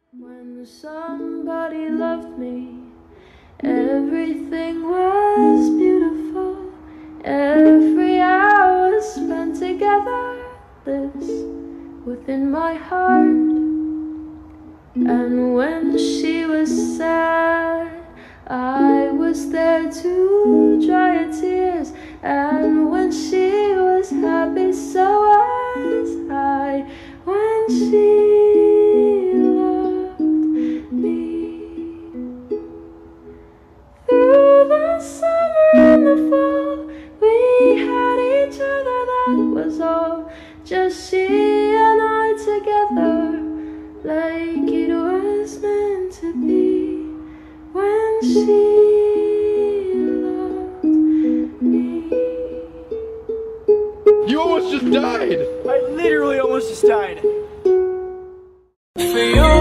When somebody loved me, everything was beautiful. Every hour spent together lives within my heart. And when she was sad, I was there to dry her tears. And when she was happy, so was I. When she loved me, through the summer and the fall, we had each other, that was all. Just she and I together, like it was meant to be. When she loved me. You almost just died! I literally almost just died. For you.